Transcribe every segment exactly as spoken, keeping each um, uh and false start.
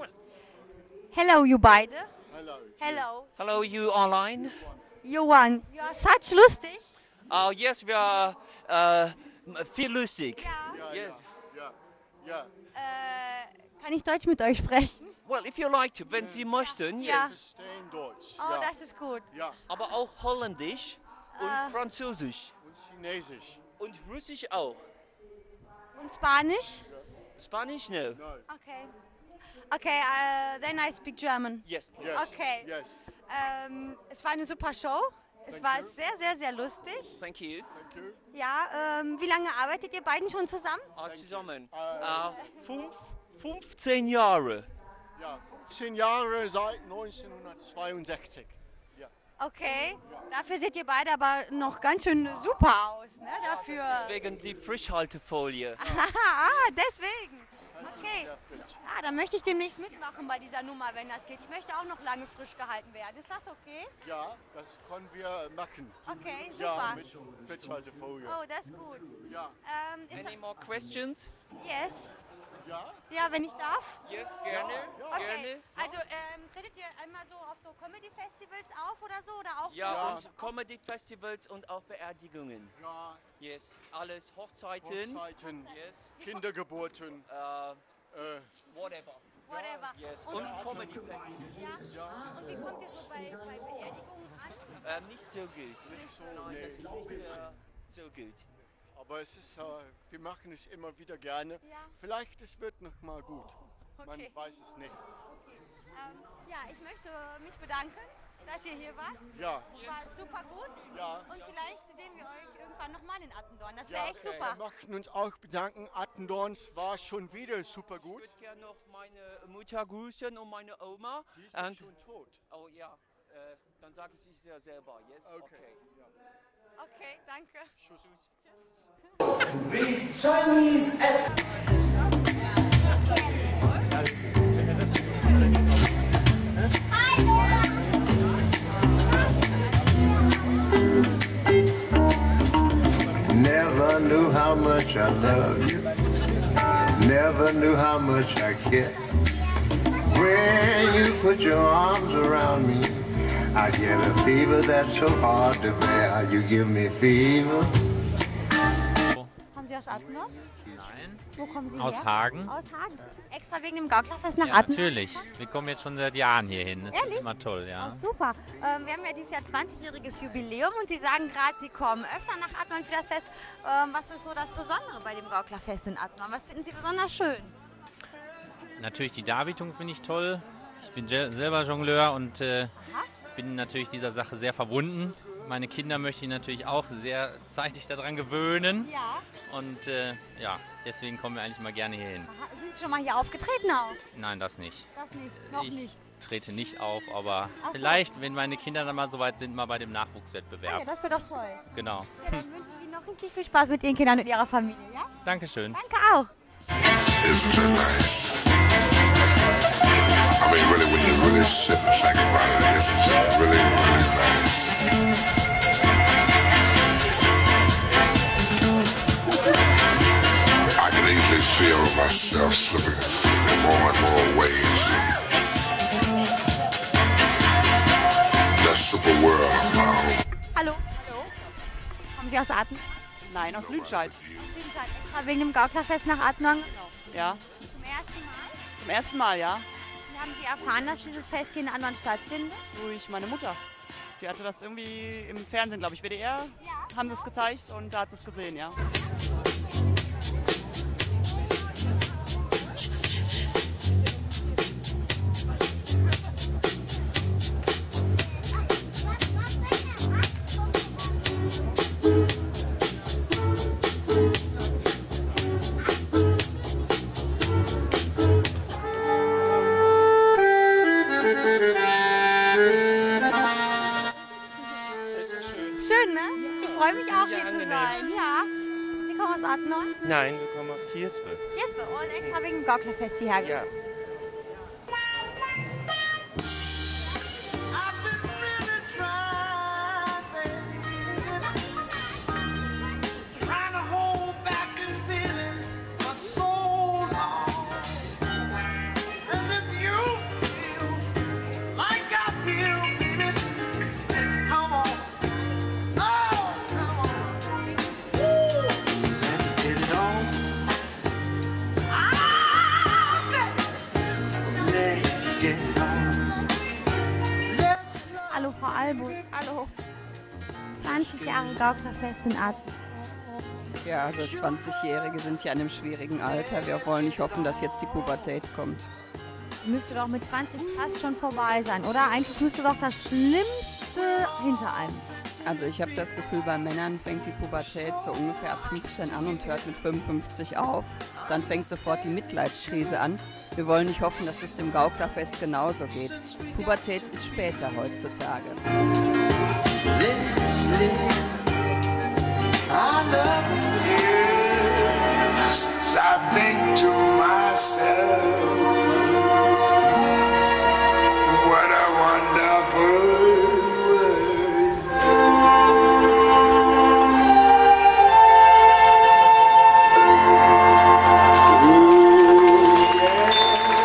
Hello, you beide. Hello. Hello. Hello, you online? Johan, you are such lustig. Oh, yes, we are uh, viel lustig. Ja. Ja, Yes. ja, ja. Äh, kann ich Deutsch mit euch sprechen? Well, if you like to, wenn Sie möchten, Ja. yes. Wir verstehen Deutsch. Oh, ja. das ist gut. Ja. Aber auch Holländisch und Ah. Französisch. Und Chinesisch. Und Russisch auch. Und Spanisch? Spanish, no. No. Okay. Okay, uh, then I speak German. Yes, please. Yes. Okay. Yes. Ähm, es war eine super Show. Es Thank war you. sehr, sehr, sehr lustig. Thank you. Thank you. Ja, ähm, wie lange arbeitet ihr beiden schon zusammen? Ah, zusammen. Äh, Ah, fünf, fünfzehn Jahre. Ja, fünfzehn Jahre seit neunzehnhundertzweiundsechzig. Ja. Okay. Dafür seht ihr beide aber noch ganz schön super aus, ne? Dafür. Wegen die Frischhaltefolie. ah, deswegen. Okay. Sehr frisch. Ah, dann möchte ich demnächst mitmachen bei dieser Nummer, wenn das geht. Ich möchte auch noch lange frisch gehalten werden. Ist das okay? Ja, das können wir machen. Okay, Ja, super. mit Frischhaltefolie. Oh, das ist gut. Ja. Ähm, ist Any more questions? das, yes. Ja? Ja, wenn ich darf. Yes, gerne. Ja. Okay. Gerne. Also ähm, tretet ihr einmal so auf so Comedy-Festivals auf oder so? Oder auch Ja, Ja. und Comedy-Festivals und auch Beerdigungen. Ja, Yes, alles Hochzeiten. Hochzeiten, Yes, Kindergeburten. uh, Äh, whatever. so? Whatever. Yes, Und, und und, Comedy-Festivals. ja. Und wie kommt ihr so bei, bei Beerdigungen an? Äh, nicht so gut. so, Nein, nee. das ist nicht äh, so gut. Aber es ist, äh, wir machen es immer wieder gerne. Ja. Vielleicht es wird noch mal gut. Man Okay. weiß es nicht. Ähm, ja, ich möchte mich bedanken, dass ihr hier wart. Ja, Es war super gut. ja. Und vielleicht sehen wir euch irgendwann nochmal in Attendorn. Das wäre Ja, echt wir super. möchten uns auch bedanken. Attendorns war schon wieder super Ich gut. würde gerne noch meine Mutter grüßen und meine Oma. Die ist Und, schon tot. oh ja, äh, dann sage ich es ja selber. Yes? Okay. Ja. Okay, danke. Tschüss. These Chinese as Never knew how much I love you. Never knew how much I care. When you put your arms around me, I get a fever that's so hard to bear. You give me fever. Kommen Sie aus Attendorn? Nein, Wo kommen Sie aus her? Hagen. Aus Hagen. Extra wegen dem Gauklerfest nach Ja, Attendorn? natürlich. Wir kommen jetzt schon seit Jahren hier hin. Das Ehrlich? ist immer toll, ja. Oh, super. Ähm, wir haben ja dieses Jahr zwanzigjähriges Jubiläum und Sie sagen gerade, Sie kommen öfter nach Attendorn für das Fest. Ähm, was ist so das Besondere bei dem Gauklerfest in Attendorn? Was finden Sie besonders schön? Natürlich die Darbietung finde ich toll. Ich bin sel- selber Jongleur und äh, bin natürlich dieser Sache sehr verbunden. Meine Kinder möchte ich natürlich auch sehr zeitig daran gewöhnen. Ja. Und äh, ja, deswegen kommen wir eigentlich mal gerne hier hin. Aha, sind Sie schon mal hier aufgetreten auch? Nein, das nicht. Das nicht, noch ich nicht. trete nicht auf, aber Ach so. vielleicht, wenn meine Kinder dann mal so weit sind, mal bei dem Ah, Nachwuchswettbewerb. ja, das wäre doch toll. Genau. Ja, dann wünsche ich Ihnen noch richtig viel Spaß mit Ihren Kindern und Ihrer Familie, ja? Dankeschön. Danke auch. Isn't it nice? I mean, really, when you really sit and think about it, isn't it really, really nice? I can easily feel myself slipping, slipping more and more waves. That super world of my own. Hallo. Hallo. Kommen Sie aus Attendorn? Nein, aus Lüdenscheid. Lüdenscheid, extra wegen dem Gauklerfest nach Attendorn gekommen. Ja, Zum ersten Mal? zum ersten Mal, ja. Wie haben Sie erfahren, dass dieses Fest hier in Attendorn stattfindet? Durch meine Mutter. Die hatte das irgendwie im Fernsehen, glaube ich, W D R, haben sie es gezeigt und da hat sie es gesehen, ja. Schön, ne? Ich freue mich auch, hier zu angenehm. sein. Ja. Sie kommen aus Attendorn? Nein, wir kommen aus Kiespe. Jesper, und extra wegen dem Gauklerfest hierher Ja. gekommen. trying to hold back this feeling for so long. And if you zwanzig Jahre Gauklerfest in Admont? Ja, also zwanzigjährige sind ja in einem schwierigen Alter. Wir wollen nicht hoffen, dass jetzt die Pubertät kommt. Müsste doch mit zwanzig fast schon vorbei sein, oder? Eigentlich müsste doch das Schlimmste hinter einem. Also ich habe das Gefühl, bei Männern fängt die Pubertät so ungefähr ab fünfzehn an und hört mit fünfundfünfzig auf. Dann fängt sofort die Mitleidskrise an. Wir wollen nicht hoffen, dass es dem Gauklerfest genauso geht. Pubertät ist später heutzutage. I love you. Yes, I think to myself, what a wonderful world. Ooh, yeah.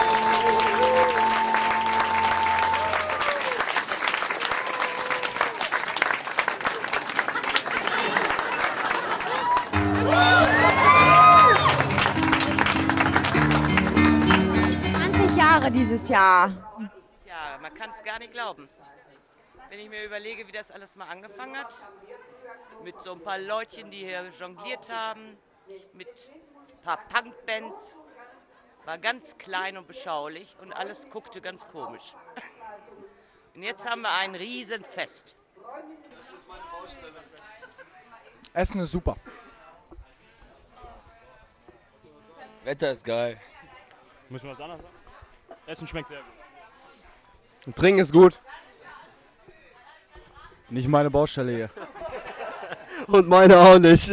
zwanzig Jahre dieses Jahr. Ja, man kann es gar nicht glauben. Wenn ich mir überlege, wie das alles mal angefangen hat, mit so ein paar Leutchen, die hier jongliert haben, mit ein paar Punkbands, war ganz klein und beschaulich und alles guckte ganz komisch. Und jetzt haben wir ein Riesenfest. Essen ist super. Wetter ist geil. Müssen wir was anderes sagen? Essen schmeckt sehr gut. Und Trinken ist gut. Nicht meine Baustelle hier. Und meine auch nicht.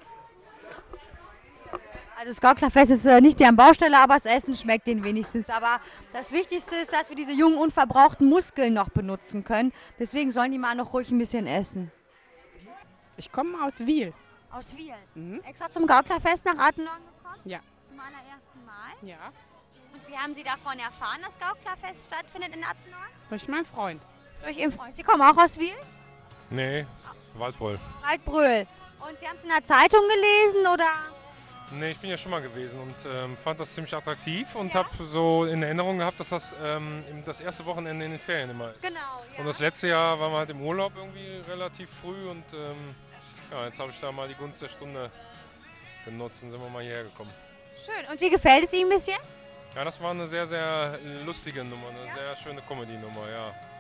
Also das Gauklerfest ist äh, nicht deren Baustelle, aber das Essen schmeckt denen wenigstens. Aber das Wichtigste ist, dass wir diese jungen, unverbrauchten Muskeln noch benutzen können. Deswegen sollen die mal noch ruhig ein bisschen essen. Ich komme aus Wiel. Aus Wiel? Mhm. Extra zum Gauklerfest nach Attendorn gekommen? Ja. Zum allerersten Mal? Ja. Und wie haben Sie davon erfahren, dass Gauklerfest stattfindet in Attendorn? Durch meinen Freund. Durch Ihren Freund. Sie kommen auch aus Wiel? Nee, Waldbröl. Waldbröl. Und Sie haben es in der Zeitung gelesen, oder? Nee, ich bin ja schon mal gewesen und ähm, fand das ziemlich attraktiv und ja. habe so in Erinnerung gehabt, dass das ähm, das erste Wochenende in den Ferien immer ist. Genau, ja. Und das letzte Jahr waren wir halt im Urlaub irgendwie relativ früh und ähm, ja, jetzt habe ich da mal die Gunst der Stunde genutzt und sind wir mal hierher gekommen. Schön. Und wie gefällt es Ihnen bis jetzt? Ja, das war eine sehr, sehr lustige Nummer, eine ja? sehr schöne Comedy-Nummer, ja.